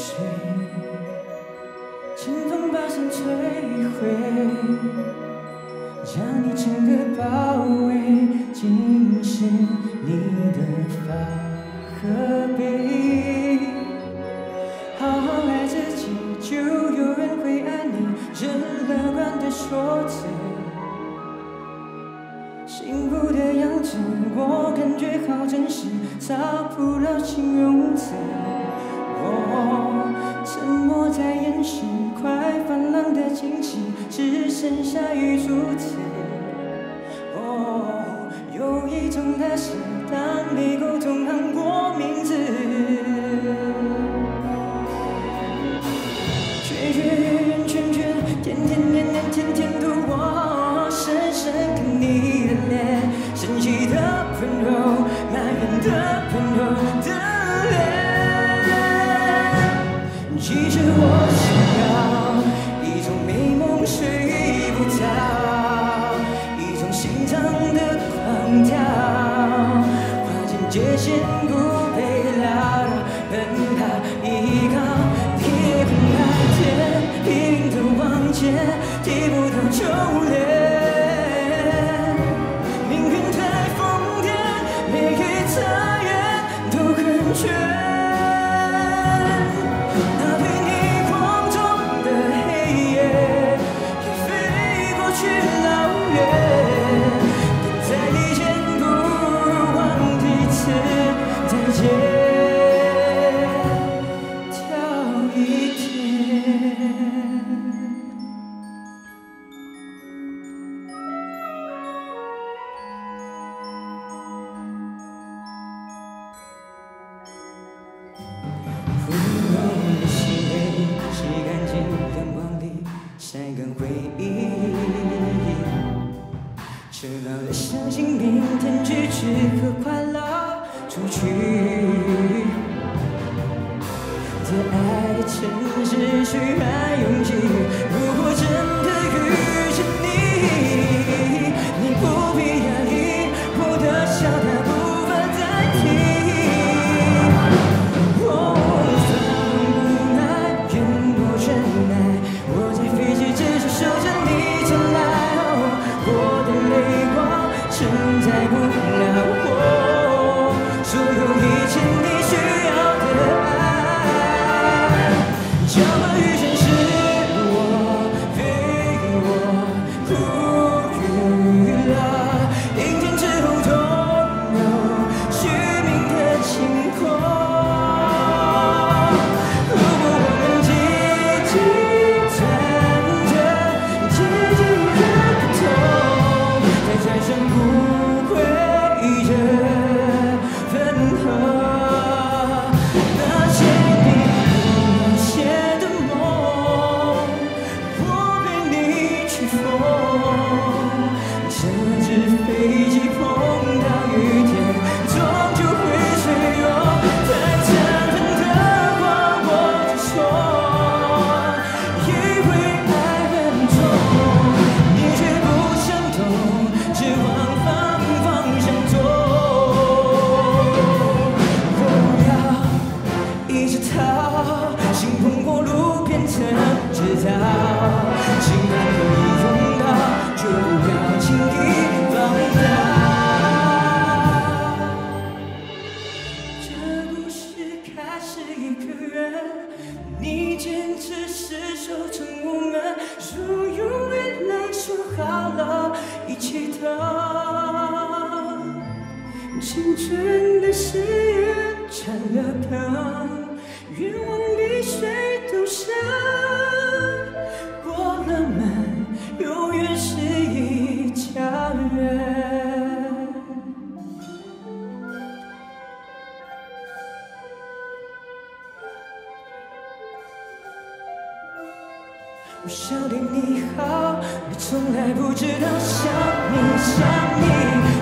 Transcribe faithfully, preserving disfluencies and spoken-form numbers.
水，清风把心摧毁，将你整个包围，竟是你的发和背。好好爱自己，就有人会爱你，人乐观的说嘴。幸福的样子，我感觉好真实，找不到形容词。我沉默在掩饰，快泛滥的惊喜，只剩下雨珠子。哦，有一种踏实，当你沟通喊过名字，圈圈圆圆圈圈，天天年年天天度我，深深看你的脸，生气的温柔，埋怨的温柔的脸。其实我想要一种美梦睡不着，一种心脏的狂跳，划进界限不被打扰，奔跑依靠天空蓝天，拼命的往前，提不到就连。命运太疯癫，每一眨眼都很绝。晒干回忆，迟老的相信明天支持和快乐出去。在爱的城市需要勇气，如果真的遇见你，你不必压抑，我的笑它无法代替。我放不来，愿我忍耐，我在飞机只是守着你前来，哦，我的泪光承载不了我所有一切你需要的爱。交换遇见是我非我呼吁了，阴天之后总有虚名的晴空。如果我们积极站着，积极和不同，在转身不会这分合。那些你不写的梦，我陪你去疯。这只飞机碰到雨天，终究会坠落。太残忍的话我就说，以为爱很重，你却不想懂，只往反方向走。我要一直逃，心碰过路变成直道，既然可以拥抱，就不要轻易放大。这故事开始一个人，你坚持是守着我们，如永远来说好了一起的。青春的誓言拆了灯，愿望比谁都深，过了门，永远是一家人。我想对你好，你从来不知道想你想你。